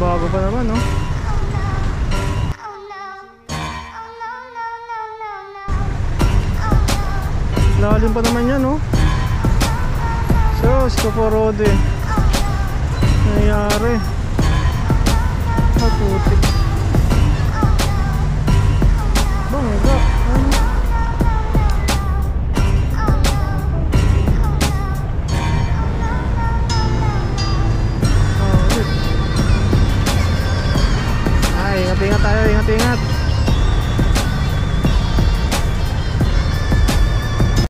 bago pa naman, no? Lalim pa naman yan, no? So, Scoporode. Nangyari. Maputik. Bangga.